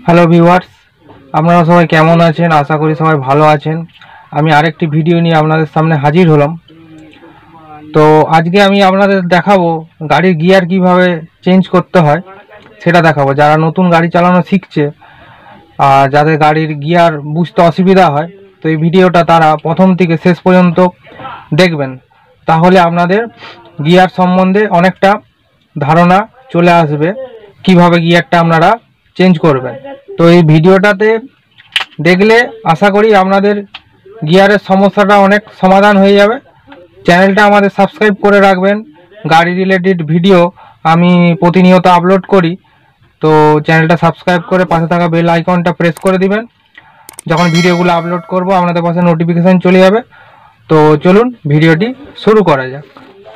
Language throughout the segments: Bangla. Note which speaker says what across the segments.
Speaker 1: হ্যালো ভিউয়ার্স, আপনারা সবাই কেমন আছেন? আশা করি সবাই ভালো আছেন। আমি আরেকটি ভিডিও নিয়ে আপনাদের সামনে হাজির হলাম। তো আজকে আমি আপনাদের দেখাবো গাড়ির গিয়ার কিভাবে চেঞ্জ করতে হয় সেটা দেখাবো। যারা নতুন গাড়ি চালানো শিখছে আর যাদের গাড়ির গিয়ার বুঝতে অসুবিধা হয়, তো এই ভিডিওটা তারা প্রথম থেকে শেষ পর্যন্ত দেখবেন, তাহলে আপনাদের গিয়ার সম্বন্ধে অনেকটা ধারণা চলে আসবে কিভাবে গিয়ারটা আপনারা চেঞ্জ করবেন। তো এই ভিডিওটাতে দেখলে আশা করি আপনাদের গিয়ারের সমস্যাটা অনেক সমাধান হয়ে যাবে। চ্যানেলটা আমাদের সাবস্ক্রাইব করে রাখবেন। গাড়ি রিলেটেড ভিডিও আমি প্রতিনিয়ত আপলোড করি, তো চ্যানেলটা সাবস্ক্রাইব করে পাশে থাকা বেল আইকনটা প্রেস করে দিবেন। যখন ভিডিওগুলো আপলোড করব আপনাদের পাশে নোটিফিকেশান চলে যাবে। তো চলুন ভিডিওটি শুরু করা যাক।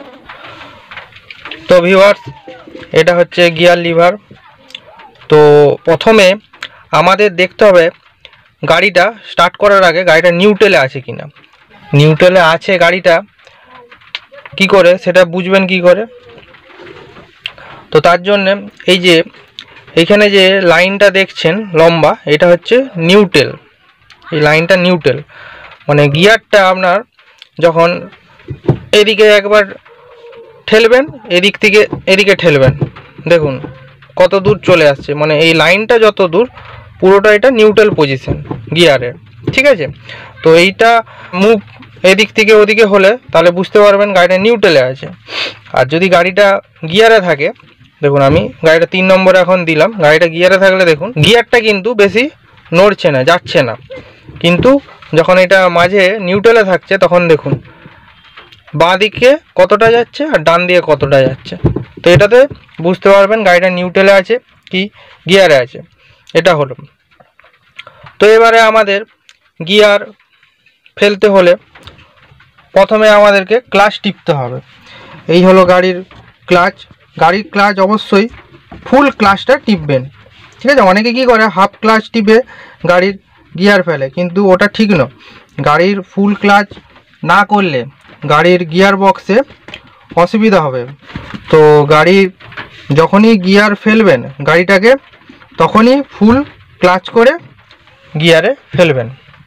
Speaker 1: তো ভিউয়ার্স, এটা হচ্ছে গিয়ার লিভার। তো প্রথমে আমাদের দেখতে হবে গাড়িটা স্টার্ট করার আগে গাড়িটা নিউট্রালে আছে কিনা। নিউট্রালে আছে গাড়িটা কি করে সেটা বুঝবেন কি করে? তো তার জন্য এই যে এইখানে যে লাইনটা দেখছেন লম্বা, এটা হচ্ছে নিউট্রাল। এই লাইনটা নিউট্রাল, মানে গিয়ারটা আপনার যখন এদিকে একবার ঠেলবেন, এদিক থেকে এদিকে ঠেলবেন, দেখুন কত দূর চলে আসছে। মানে এই লাইনটা যত দূর পুরোটা এটা নিউট্রাল পজিশন গিয়ারের, ঠিক আছে? তো এইটা মুভ এদিক থেকে ওদিকে হলে তাহলে বুঝতে পারবেন গাড়িটা নিউট্রালে আছে। আর যদি গাড়িটা গিয়ারে থাকে, দেখুন আমি গাড়িটা 3 নম্বরে এখন দিলাম, গাড়িটা গিয়ারে থাকলে দেখুন গিয়ারটা কিন্তু বেশি নড়ছে না, যাচ্ছে না। কিন্তু যখন এটা মাঝে নিউট্রালে থাকছে তখন দেখুন বাঁ দিকে কতটা যাচ্ছে আর ডান দিকে কতটা যাচ্ছে। তো এটাতে বুঝতে পারবেন গাড়িটা নিউট্রালে আছে কি গিয়ারে আছে। এটা হলো। তো এবারে আমাদের গিয়ার ফেলতে হলে প্রথমে আমাদেরকে ক্লাচ টিপতে হবে। এই হলো গাড়ির ক্লাচ। গাড়ির ক্লাচ অবশ্যই ফুল ক্লাচটা টিপবেন, ঠিক আছে? অনেকে কী করে হাফ ক্লাচ টিপে গাড়ির গিয়ার ফেলে, কিন্তু ওটা ঠিক নয়। গাড়ির ফুল ক্লাচ না করলে গাড়ির গিয়ার বক্সে অসুবিধা হবে। তো গাড়ির যখনই গিয়ার ফেলবেন গাড়িটাকে, তখনই ফুল ক্লাচ করে গিয়ারে ফেলবেন।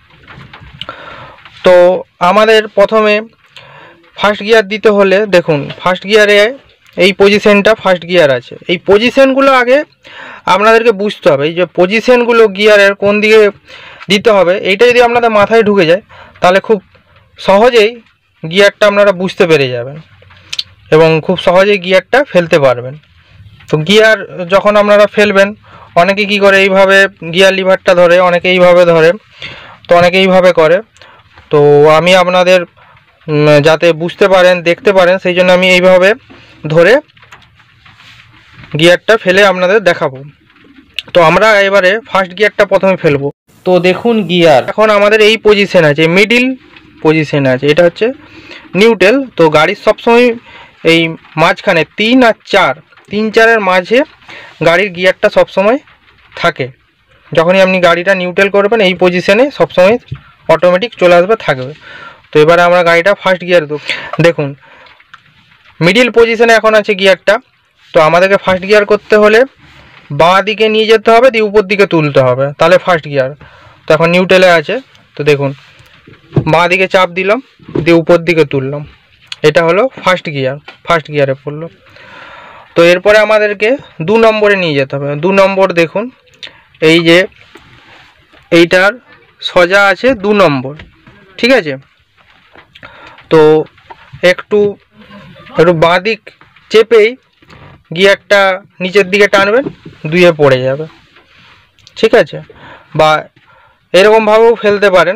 Speaker 1: তো আমাদের প্রথমে ফার্স্ট গিয়ার দিতে হলে দেখুন ফার্স্ট গিয়ারে এই পজিশনটা ফার্স্ট গিয়ার আছে। এই পজিশনগুলো আগে আপনাদেরকে বুঝতে হবে। এই যে পজিশনগুলো গিয়ারের কোন দিকে দিতে হবে, এইটা যদি আপনাদের মাথায় ঢুকে যায় তাহলে খুব সহজেই গিয়ারটা আপনারা বুঝতে পেরে যাবেন এবং খুব সহজেই গিয়ারটা ফেলতে পারবেন। তো গিয়ার যখন আপনারা ফেলবেন, অনেকে কি করে এইভাবে গিয়ার লিভারটা ধরে, অনেকে এইভাবে ধরে, তো অনেকে এইভাবে করে। তো আমি আপনাদের যাতে বুঝতে পারেন, দেখতে পারেন, সেই জন্য আমি এইভাবে ধরে গিয়ারটা ফেলে আপনাদের দেখাবো। তো আমরা এবারে ফার্স্ট গিয়ারটা প্রথমে ফেলবো। তো দেখুন গিয়ার এখন আমাদের এই পজিশন আছে, মিডিল পজিশন আছে, এটা হচ্ছে নিউট্রাল। তো গাড়ির সবসময় এই মাঝখানে 3 আর 4, 3-4-এর মাঝে গাড়ির গিয়ারটা সবসময় থাকে। যখনই আপনি গাড়িটা নিউট্রাল করবেন এই পজিশনে সবসময় অটোমেটিক চলে আসবে, থাকবে। তো এবারে আমরা গাড়িটা ফার্স্ট গিয়ার দেবো। দেখুন মিডিল পজিশনে এখন আছে গিয়ারটা। তো আমাদেরকে ফার্স্ট গিয়ার করতে হলে বাঁ দিকে নিয়ে যেতে হবে, দিয়ে উপর দিকে তুলতে হবে, তাহলে ফার্স্ট গিয়ার। তো এখন নিউট্রালে আছে, তো দেখুন বাঁ দিকে চাপ দিলাম, দিয়ে উপর দিকে তুললাম, এটা হলো ফার্স্ট গিয়ার, ফার্স্ট গিয়ারে পড়লো। তো এরপরে আমাদেরকে 2 নম্বরে নিয়ে যেতে হবে। 2 নম্বর দেখুন এই যে এইটার সোজা আছে 2 নম্বর, ঠিক আছে? তো একটু বাঁ দিক চেপেই গিয়ারটা নিচের দিকে টানবেন, 2-এ পড়ে যাবে, ঠিক আছে? বা এরকমভাবেও ফেলতে পারেন।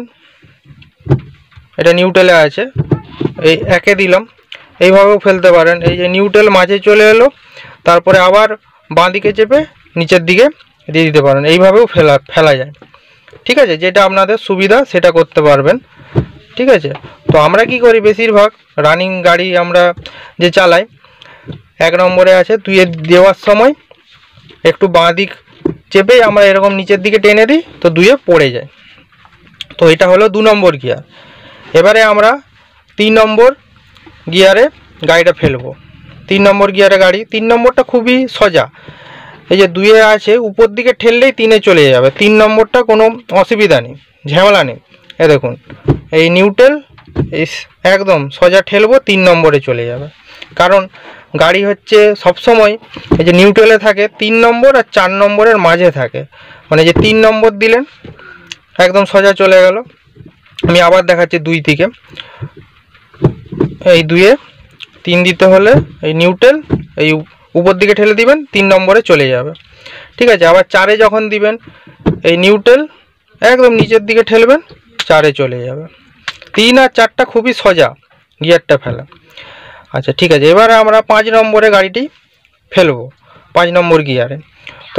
Speaker 1: এটা নিউট্রালে আছে, এই 1-এ দিলাম, এইভাবেও ফেলতে পারেন। এই যে নিউট্রাল মাঝে চলে এলো, তারপরে আবার বাঁ দিকে চেপে নিচের দিকে দিয়ে দিতে পারেন, এইভাবেও ফেলা যায়, ঠিক আছে? যেটা আপনাদের সুবিধা সেটা করতে পারবেন, ঠিক আছে? তো আমরা কি করি, বেশিরভাগ রানিং গাড়ি আমরা যে চালাই, 1 নম্বরে আছে 2-এ দেওয়ার সময় একটু বাঁ দিক চেপেই আমরা এরকম নিচের দিকে টেনে দিই, তো 2-এ পড়ে যায়। তো এটা হলো 2 নম্বর গিয়ার। এবারে আমরা 3 নম্বর গিয়ারে গাড়িটা ফেলবো। 3 নম্বর গিয়ারে গাড়ি, 3 নম্বরটা খুবই সোজা। এই যে 2-এ আছে উপর দিকে ঠেললেই 3-এ চলে যাবে। 3 নম্বরটা কোনো অসুবিধা নেই, ঝামেলা নেই। এই দেখুন এই নিউট্রাল একদম সোজা ঠেলবো 3 নম্বরে চলে যাবে। কারণ গাড়ি হচ্ছে সবসময় এই যে নিউট্রালে থাকে 3 নম্বর আর 4 নম্বরের মাঝে থাকে, মানে যে 3 নম্বর দিলেন একদম সোজা চলে গেল। আমি আবার দেখাচ্ছি 2 থেকে। এই 2-এ 3 দিতে হলে এই নিউট্রাল এই উপর দিকে ঠেলে দিবেন 3 নম্বরে চলে যাবে, ঠিক আছে। আবার 4-এ যখন দিবেন এই নিউট্রাল একদম নিচের দিকে ঠেলবেন 4-এ চলে যাবে। 3 আর 4টা খুবই সোজা গিয়ারটা ফেলা। আচ্ছা ঠিক আছে, এবারে আমরা 5 নম্বরে গাড়িটি ফেলবো, 5 নম্বর গিয়ারে। তো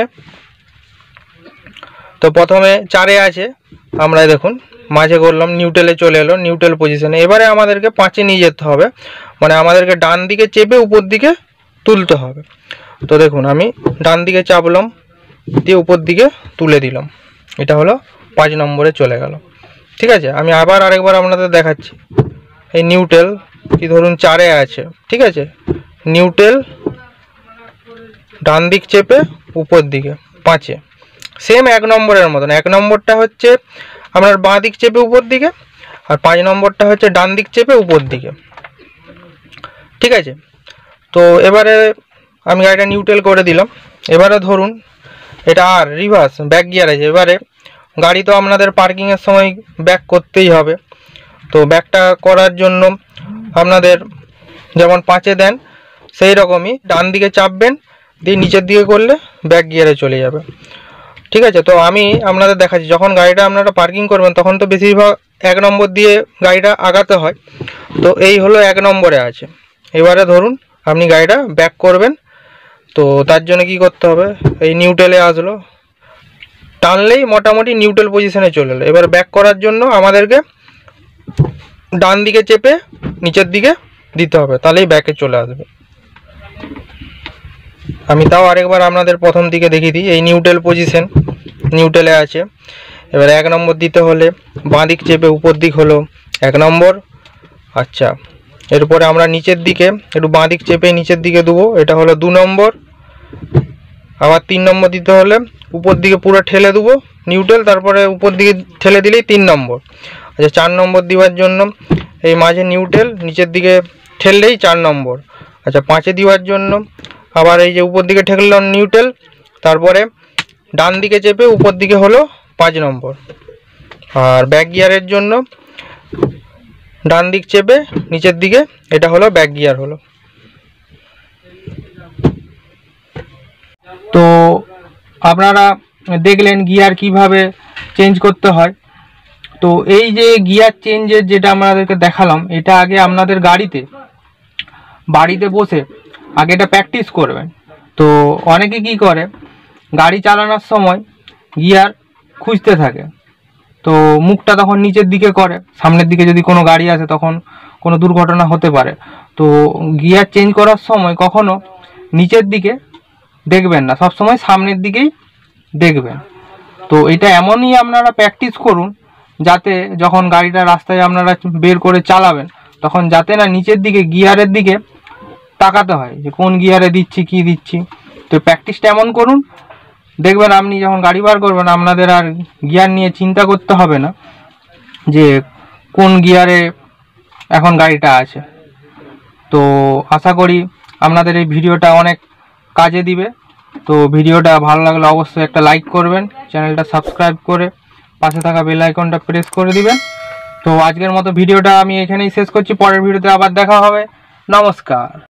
Speaker 1: প্রথমে 4-এ আছে, আমরা দেখুন মাঝে করলাম, নিউট্রালে চলে এলো, নিউট্রাল পজিশনে। এবারে আমাদেরকে 5-এ নিয়ে যেতে হবে, মানে আমাদেরকে ডান দিকে চেপে উপর দিকে তুলতে হবে। তো দেখুন আমি ডান দিকে চাপলাম, দিয়ে উপর দিকে তুলে দিলাম, এটা হলো 5 নম্বরে চলে গেল, ঠিক আছে। আমি আবার আরেকবার আপনাদের দেখাচ্ছি। এই নিউট্রাল কি ধরুন 4-এ আছে, ঠিক আছে, নিউট্রাল ডান দিক চেপে উপর দিকে 5-এ সেম 1 নম্বরের মতন। 1 নম্বরটা হচ্ছে আপনার বাঁ দিক চেপে উপর দিকে, আর 5 নম্বরটা হচ্ছে ডান দিক চেপে উপর দিকে, ঠিক আছে। তো এবারে আমি গাড়িটা নিউট্রাল করে দিলাম। এবারে ধরুন এটা আর রিভার্স ব্যাক গিয়ার আছে। এবারে গাড়ি তো আপনাদের পার্কিংয়ের সময় ব্যাক করতেই হবে। তো ব্যাকটা করার জন্য আপনাদের যেমন 5-এ দেন সেই রকমই ডান দিকে চাপবেন, দিয়ে নিচের দিকে করলে ব্যাক গিয়ারে চলে যাবে, ঠিক আছে। তো আমি আপনাদের দেখাচ্ছি, যখন গাড়িটা আপনারা পার্কিং করবেন তখন তো বেশিরভাগ 1 নম্বর দিয়ে গাড়িটা আগাতে হয়। তো এই হলো 1 নম্বরে আছে। এবারে ধরুন আপনি গাড়িটা ব্যাক করবেন, তো তার জন্য কি করতে হবে, এই নিউট্রালে আসলো, টানলেই মোটামুটি নিউট্রাল পজিশনে চলে এলো। এবার ব্যাক করার জন্য আমাদেরকে ডান দিকে চেপে নিচের দিকে দিতে হবে, তাহলেই ব্যাকে চলে আসবে। আমি তাও আরেকবার আপনাদের প্রথম দিকে দেখিয়ে দিই। এই নিউট্রাল পজিশন, নিউট্রালে আছে। এবার 1 নম্বর দিতে হলে বাঁ দিক চেপে উপর দিক হলো 1 নম্বর। আচ্ছা, এরপরে আমরা নিচের দিকে একটু বাঁ দিক চেপে নিচের দিকে দেবো, এটা হলো 2 নম্বর। আবার 3 নম্বর দিতে হলে উপর দিকে পুরো ঠেলে দেবো নিউট্রাল, তারপরে উপর দিকে ঠেলে দিলেই 3 নম্বর। আচ্ছা 4 নম্বর দেওয়ার জন্য এই মাঝে নিউট্রাল, নিচের দিকে ঠেললেই 4 নম্বর। আচ্ছা 5-এ দেওয়ার জন্য আবার এই যে উপর দিকে ঠেললাম নিউট্রাল, তারপরে ডান দিকে চেপে উপর দিকে হলো 5 নম্বর। আর ব্যাক গিয়ারের জন্য ডান দিক চেপে নিচের দিকে, এটা হলো ব্যাক গিয়ার হলো। তো আপনারা দেখলেন গিয়ার কিভাবে চেঞ্জ করতে হয়। তো এই যে গিয়ার চেঞ্জের যেটা আপনাদেরকে দেখালাম, এটা আগে আপনাদের বাড়িতে বসে আগে এটা প্র্যাকটিস করবেন। তো অনেকে কি করে গাড়ি চালানোর সময় গিয়ার খুঁজতে থাকে, তো মুখটা তখন নিচের দিকে করে, সামনের দিকে যদি কোনো গাড়ি আসে তখন কোনো দুর্ঘটনা হতে পারে। তো গিয়ার চেঞ্জ করার সময় কখনো নিচের দিকে দেখবেন না, সব সময় সামনের দিকেই দেখবেন। তো এটা এমনই আপনারা প্র্যাকটিস করুন যাতে যখন গাড়িটা রাস্তায় আপনারা বের করে চালাবেন তখন যাতে না নিচের দিকে গিয়ারের দিকে তাকাতে হয় যে কোন গিয়ারে দিচ্ছি কি দিচ্ছি। তো প্র্যাকটিসটা এমন করুন, দেখবেন আপনি যখন গাড়ি বার করবেন আপনাদের আর গিয়ার নিয়ে চিন্তা করতে হবে না যে কোন গিয়ারে এখন গাড়িটা আছে। তো আশা করি আপনাদের এই ভিডিওটা অনেক কাজে দিবে। তো ভিডিওটা ভালো লাগলে অবশ্যই একটা লাইক করবেন, চ্যানেলটা সাবস্ক্রাইব করে পাশে থাকা বেল আইকনটা প্রেস করে দিবেন। তো আজকের মতো ভিডিওটা আমি এখানেই শেষ করছি, পরের ভিডিওতে আবার দেখা হবে। নমস্কার।